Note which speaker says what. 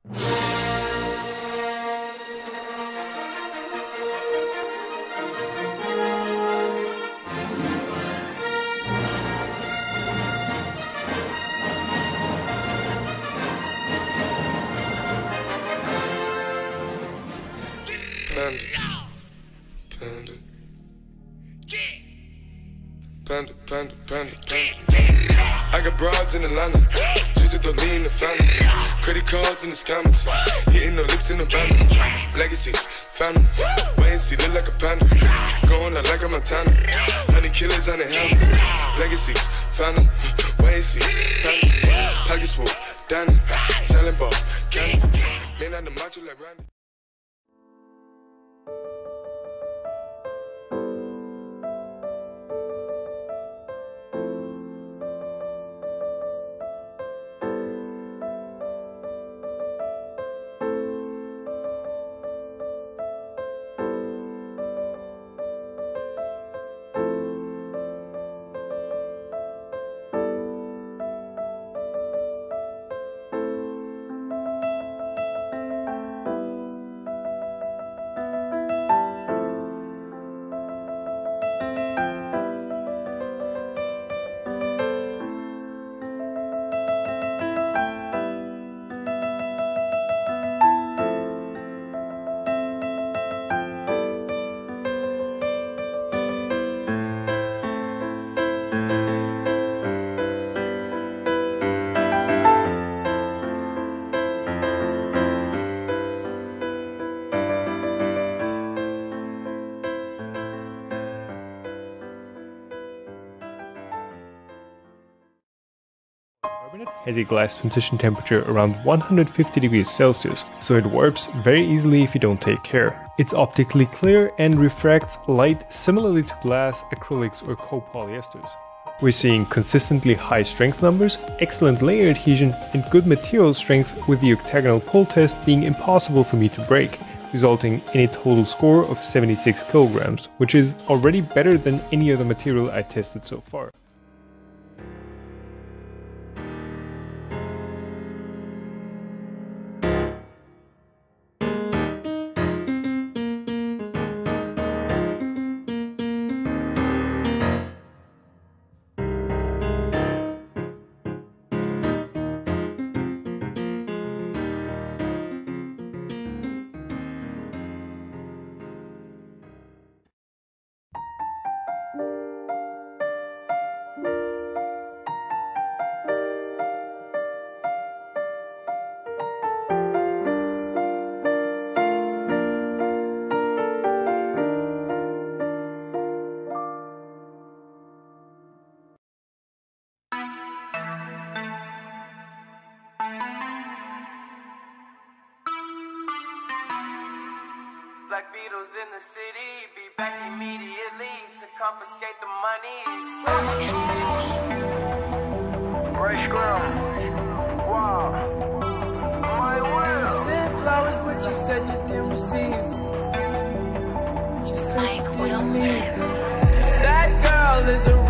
Speaker 1: Panda. I got broads in Atlanta, just to lean the family. Credit cards in the scammers, hitting the licks in the van. Legacies, family, wait and see, look like a panda. Going out like a Montana, 100 killers on the helmets. Legacies, family, wait and see, family. Pockets full, Danny, selling ball, candy. Man on the macho like Randy.
Speaker 2: Carbonate has a glass transition temperature around 150 degrees Celsius, so it warps very easily if you don't take care. It's optically clear and refracts light similarly to glass, acrylics or copolyesters. We're seeing consistently high strength numbers, excellent layer adhesion and good material strength, with the octagonal pull test being impossible for me to break, resulting in a total score of 76 kilograms, which is already better than any other material I tested so far.
Speaker 3: Black Beatles in the city, be back immediately to confiscate the monies. Right scrum. Wow. My will. You sent flowers, but you said you didn't receive them. But you said you didn't need them. That girl is a